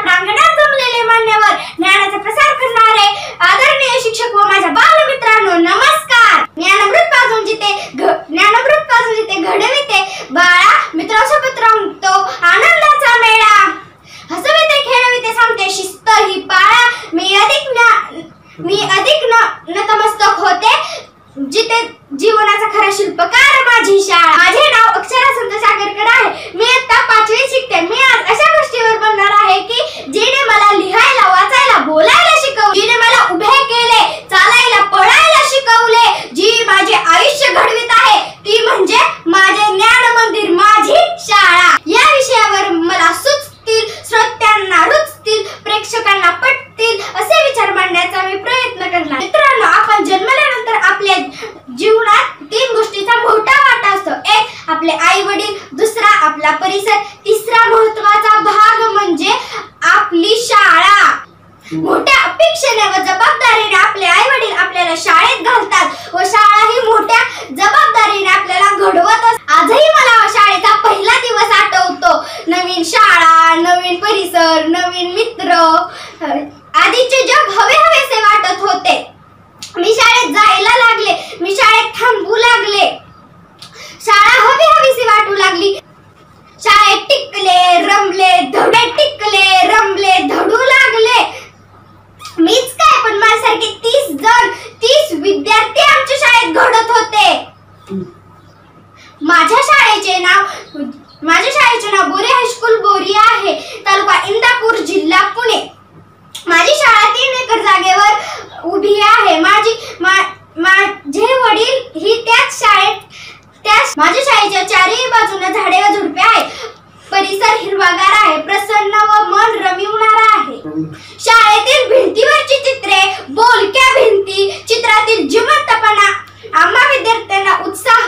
प्रांगणात जमलेले मान्यवर, ज्ञानाचा प्रसार करणारे आदरणीय शिक्षक व माझ्या बालमित्रांनो, नमस्कार. ज्ञानामृत पाजून जिथे घडविते बाळा, मित्रांसोबत रमतो आनंदाचा मेळा. हसविते खेळविते सांगते शिस्त ही पाळा. मी अधिक नतमस्तक होते जिथे जीवनाचा खरा शिल्पकार माझी शाळा. माझे नाव अक्षरा संत सागरकर आहे. मी आता 5वी शिकते. मी आज अशा गोष्टीवर बोलणार आहे की जिने मला लिहायला, वाचायला, बोलायला शिकवले, जिने मला उभे केले, चालायला, पळायला शिकवले, जी माझे आयुष्य घडवित आहे ती म्हणजे माझे ज्ञान मंदिर, माझी शाळा. या विषयावर मला सुचतील, श्रोत्यांना रुचतील, प्रेक्षकांना पटतील असे विचार मांडण्याचा मी प्रयत्न करणार. मित्रांनो, आपण जन्मल्यानंतर आपल्या जीवनात 3 गोष्टींचा मोठा वाटा असतो. एक आपले आई वडील, दुसरा आपला परिसर, तिसरा महत्त्वाचा भाग म्हणजे आपली शाळा. मोठ्या अपेक्षेने व जबाबदारीने आपले आई वडील आपल्याला शाळेत घालतात व शाळा ही मोठ्या जबाबदारीने आपल्याला घडवत असते. आजही मला शाळेचा पहिला दिवस आठवतो. नवीन शाळा, नवीन परिसर, नवीन मित्र. आधीचे जग हवेसे वाटत होते. मी शाळेत जायला लागले, मी शाळेत थांबू लागले, शाळा हवीशी वाटू लागली. शाळेत टिकले, रमले, धडू लागले. मीच काय, पण माझ्यासारखे 30 विद्यार्थी आमच्या शाळेत घडत होते. माझ्या शाळेचे नाव बोरी हायस्कूल बोरी आहे, तालुका इंदापूर, जिल्हा पुणे. माझी शाळा 3 एकर जागेवर उभी आहे. माझे वडील ही माझ्या शाळेच्या चारही बाजूने झाडे व झुडपे आहेत. परिसर हिरवागार आहे, प्रसन्न व मन रमिवणारा आहे. शाळेतील भिंतीवरची चित्रे, बोलक्या भिंती, चित्रातील जिवंतपणा आम्हा विद्यार्थ्यांना उत्साह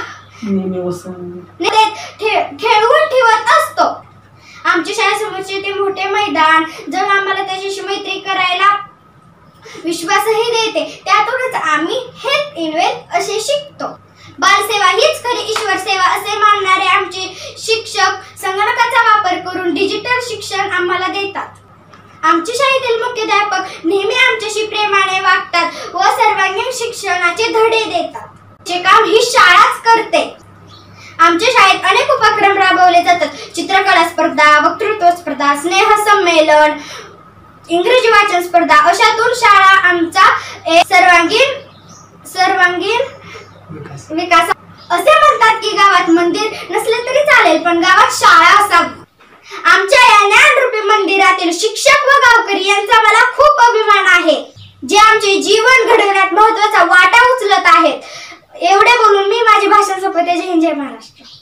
खेळवून ठेवत असतो. आमच्या शाळेसमोरचे ते मोठे मैदान जग आम्हाला त्याच्याशी मैत्री करायला विश्वासही देते. त्यातूनच आम्ही हेल्थ इन वेल्थ असे शिकतो. बालसेवा हीच खरी ईश्वर सेवा असे मानणारे आमचे शिक्षक संगणकाचा वापर करून डिजिटल शिक्षण आम्हाला देतात. आमच्या शाळेतील मुख्याध्यापक नेहमी आमच्याशी प्रेमाने वागतात व सर्वांगीण शिक्षणाचे धडे देतात. जे काम ही शाळाच करते. आमच्या शाळेत अनेक उपक्रम राबवले जातात. चित्रकला स्पर्धा, वक्तृत्व स्पर्धा, स्नेह संमेलन, इंग्रजी वाचन स्पर्धा. अशातून शाळा आमचा सर्वांगीण विकास. असे म्हणतात की गावात मंदिर नसले तरी चालेल, पण गावात शाळा असावी. आमच्या या ज्ञानरूपी मंदिरातील शिक्षक व गावकरी यांचा मला खूप अभिमान आहे, जे आमचे जीवन घडवण्यात महत्त्वाचा वाटा उचलत आहेत. एवढे बोलून मी माझे भाषण संपवते. जय हिंद, जय महाराष्ट्र.